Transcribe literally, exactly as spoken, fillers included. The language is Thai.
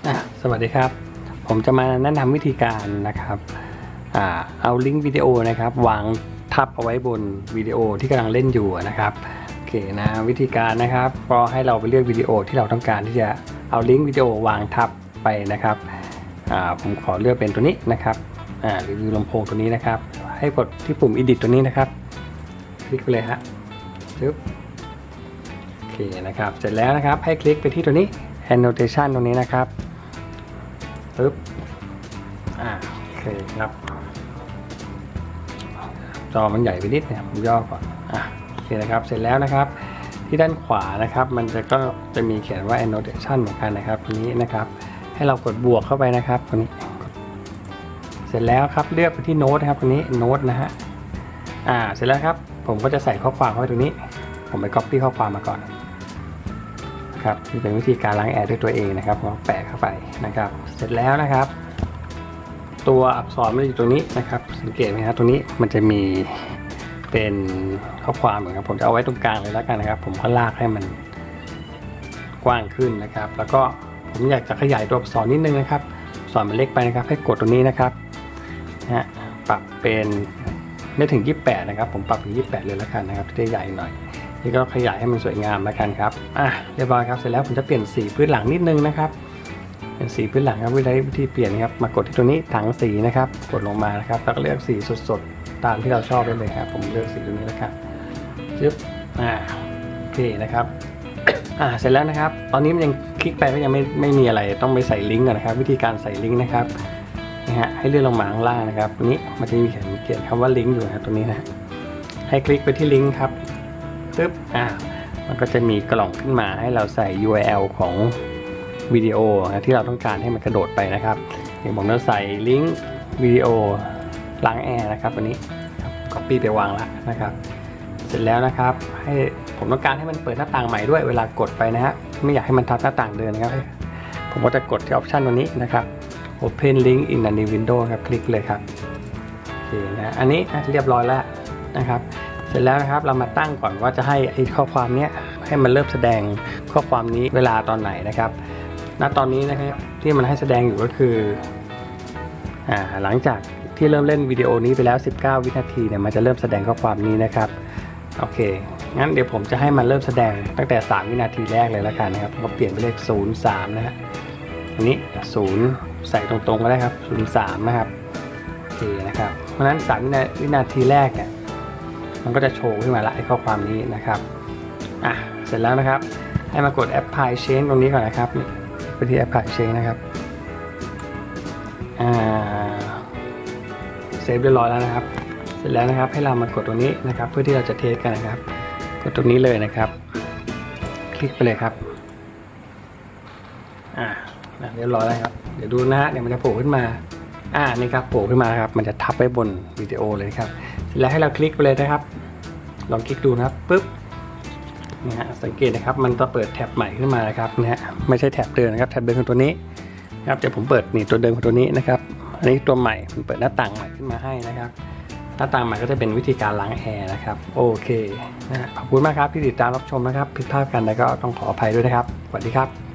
สวัสดีครับผมจะมาแนะนำวิธีการนะครับอ่าเอาลิงก์วิดีโอนะครับวางทับเอาไว้บนวิดีโอที่กำลังเล่นอยู่นะครับโอเคนะวิธีการนะครับก็ให้เราไปเลือกวิดีโอที่เราต้องการที่จะเอาลิงก์วิดีโอวางทับไปนะครับอ่าผมขอเลือกเป็นตัวนี้นะครับอ่ารีวิวลำโพงตัวนี้นะครับให้กดที่ปุ่ม Edit ตัวนี้นะครับคลิกไปเลยฮะปึ๊บโอเคนะครับเสร็จแล้วนะครับให้คลิกไปที่ตัวนี้ Annotation ตรงนี้นะครับปึ๊บอ่าโอเคครับจอมันใหญ่ไปนิดเนี่ยผมย่อก่อนอ่ะโอเคนะครับเสร็จแล้วนะครับที่ด้านขวานะครับมันจะก็จะมีเขียนว่า annotation เหมือนกันนะครับทีนี้นะครับให้เรากดบวกเข้าไปนะครับตรงนี้เสร็จแล้วครับเลือกไปที่โน้ตนะครับตรงนี้โน้ตนะฮะอ่าเสร็จแล้วครับผมก็จะใส่ข้อความเข้าไปตรงนี้ผมไป copy ข้อความมาก่อนครับนี่เป็นวิธีการล้างแอร์ด้วยตัวเองนะครับผมแปะเข้าไปนะครับเสร็จแล้วนะครับตัวอักษรมันอยู่ตรงนี้นะครับสังเกตไหมครับตรงนี้มันจะมีเป็นข้อความเหมือนกับผมจะเอาไว้ตรงกลางเลยแล้วกันนะครับผมก็ลากให้มันกว้างขึ้นนะครับแล้วก็ผมอยากจะขยายตัวอักษรนิดนึงนะครับอักษรมันเล็กไปนะครับให้กดตรงนี้นะครับนะฮะปรับเป็นไม่ถึงยี่สิบแปดนะครับผมปรับถึงยี่สิบแปดเลยแล้วกันนะครับจะได้ใหญ่หน่อยนี่ก็ขยายให้มันสวยงามแล้วกันครับอ่ะเรียบร้อยครับเสร็จแล้วผมจะเปลี่ยนสีพื้นหลังนิดนึงนะครับเป็นสีพื้นหลังครับวิธีวิธีเปลี่ยนนะครับมากดที่ตัวนี้ถังสีนะครับกดลงมานะครับแล้วก็เลือกสีสดๆตามที่เราชอบได้เลยครับผมเลือกสีตัวนี้แล้วครับจึ๊บอ่าโอเคนะครับอ่าเสร็จแล้วนะครับตอนนี้มันยังคลิกไปก็ยังไม่ไม่มีอะไรต้องไปใส่ลิงก์นะครับวิธีการใส่ลิงก์นะครับนะฮะให้เลื่อนลงมาข้างล่างนะครับตรงนี้มันจะมีเขียนเขียนคำว่าลิงก์อยู่นะครับตรงนี้นะให้คลิกไปที่ลิงก์ครับปึ๊บอ่ามันก็จะมีกล่องขึ้นมาให้เราใส่ ยู อาร์ แอล ของวิดีโอนะที่เราต้องการให้มันกระโดดไปนะครับอย่างผมจะใส่ลิงก์วิดีโอล้างแอร์นะครับวันนี้ copy ไปวางแล้วนะครับเสร็จแล้วนะครับให้ผมต้องการให้มันเปิดหน้าต่างใหม่ด้วยเวลากดไปนะฮะไม่อยากให้มันทับหน้าต่างเดิมนะครับผมก็จะกดที่ออปชันตัวนี้นะครับ Open Link in a New Window ครับคลิกเลยครับโอเคนะอันนี้เรียบร้อยแล้วนะครับเสร็จแล้วนะครับเรามาตั้งก่อนว่าจะให้ไอ้ข้อความนี้ให้มันเริ่มแสดงข้อความนี้เวลาตอนไหนนะครับณตอนนี้นะครับที่มันให้แสดงอยู่ก็คืออ่าหลังจากที่เริ่มเล่นวิดีโอนี้ไปแล้วสิบเก้าวินาทีเนี่ยมันจะเริ่มแสดงข้อความนี้นะครับโอเคงั้นเดี๋ยวผมจะให้มันเริ่มแสดงตั้งแต่สามวินาทีแรกเลยแล้วกันนะครับก็เปลี่ยนเป็นเลขศูนย์ สามนะฮะอันนี้ศูนย์ใส่ตรงๆก็ได้ครับศูนย์ สามนะครับโอเคนะครับเพราะฉะนั้นสามวินาทีแรกเนี่ยมันก็จะโชว์ขึ้นมาละไอ้ข้อความนี้นะครับอ่ะเสร็จแล้วนะครับให้มากด Apply Change ตรงนี้ก่อนนะครับนี่ไปที่ Apply Change นะครับอ่าเซฟเรียบร้อยแล้วนะครับเสร็จแล้วนะครับให้เรามากดตรงนี้นะครับเพื่อที่เราจะเทสกันนะครับกดตรงนี้เลยนะครับคลิกไปเลยครับอ่าเรียบร้อยแล้วครับเดี๋ยวดูนะฮะเดี๋ยวมันจะโผล่ขึ้นมาอ่านี่ครับโผล่ขึ้นมาครับมันจะทับไว้บนวิดีโอเลยครับเสร็จแล้วให้เราคลิกไปเลยนะครับลองคลิกดูนะครับปึ๊บนะฮะสังเกตนะครับมันจะเปิดแท็บใหม่ขึ้นมานะครับนะฮะไม่ใช่แท็บเดิมนะครับแท็บเดิมของตัวนี้ครับเดี๋ยวผมเปิดนี่ตัวเดิมของตัวนี้นะครับอันนี้ตัวใหม่มันเปิดหน้าต่างใหม่ขึ้นมาให้นะครับหน้าต่างใหม่ก็จะเป็นวิธีการล้างแอร์นะครับโอเคนะขอบคุณมากครับที่ติดตามรับชมนะครับผิดพลาดกันแล้วก็ต้องขออภัยด้วยนะครับสวัสดีครับ